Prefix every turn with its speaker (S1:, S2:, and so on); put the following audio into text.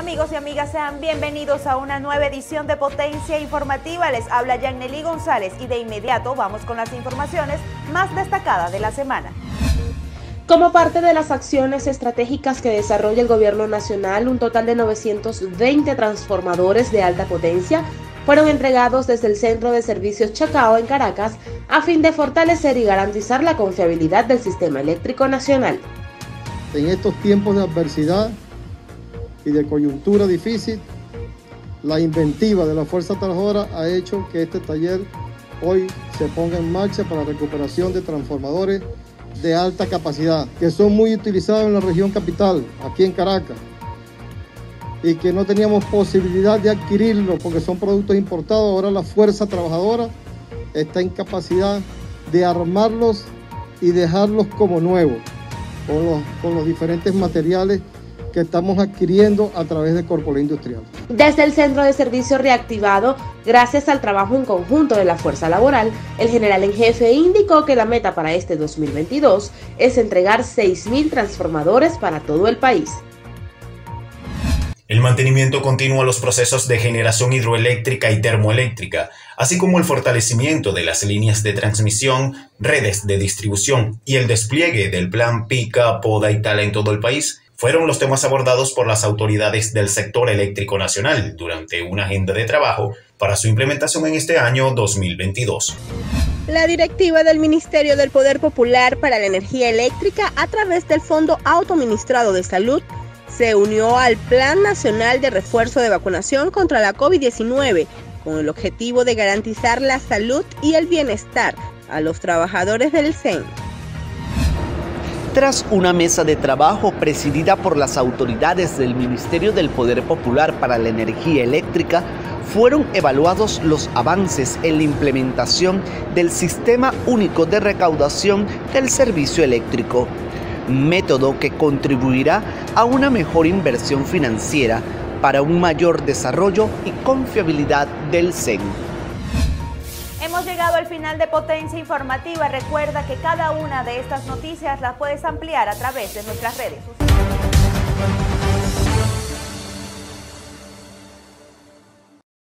S1: Amigos y amigas, sean bienvenidos a una nueva edición de Potencia Informativa. Les habla Yanely González y de inmediato vamos con las informaciones más destacadas de la semana.
S2: Como parte de las acciones estratégicas que desarrolla el Gobierno Nacional, un total de 920 transformadores de alta potencia fueron entregados desde el Centro de Servicios Chacao en Caracas a fin de fortalecer y garantizar la confiabilidad del sistema eléctrico nacional.
S3: En estos tiempos de adversidad y de coyuntura difícil, la inventiva de la Fuerza Trabajadora ha hecho que este taller hoy se ponga en marcha para la recuperación de transformadores de alta capacidad, que son muy utilizados en la región capital, aquí en Caracas, y que no teníamos posibilidad de adquirirlos porque son productos importados. Ahora la Fuerza Trabajadora está en capacidad de armarlos y dejarlos como nuevos, con los diferentes materiales que estamos adquiriendo a través de Corpola Industrial.
S2: Desde el Centro de Servicio reactivado, gracias al trabajo en conjunto de la fuerza laboral, el general en jefe indicó que la meta para este 2022 es entregar 6.000 transformadores para todo el país.
S4: El mantenimiento continuo a los procesos de generación hidroeléctrica y termoeléctrica, así como el fortalecimiento de las líneas de transmisión, redes de distribución y el despliegue del plan Pica, Poda y Tala en todo el país, fueron los temas abordados por las autoridades del sector eléctrico nacional durante una agenda de trabajo para su implementación en este año 2022.
S5: La directiva del Ministerio del Poder Popular para la Energía Eléctrica, a través del Fondo Autoadministrado de Salud, se unió al Plan Nacional de Refuerzo de Vacunación contra la COVID-19 con el objetivo de garantizar la salud y el bienestar a los trabajadores del CEN.
S6: Tras una mesa de trabajo presidida por las autoridades del Ministerio del Poder Popular para la Energía Eléctrica, fueron evaluados los avances en la implementación del Sistema Único de Recaudación del Servicio Eléctrico, método que contribuirá a una mejor inversión financiera para un mayor desarrollo y confiabilidad del CEN.
S1: Hemos llegado al final de Potencia Informativa. Recuerda que cada una de estas noticias las puedes ampliar a través de nuestras redes sociales.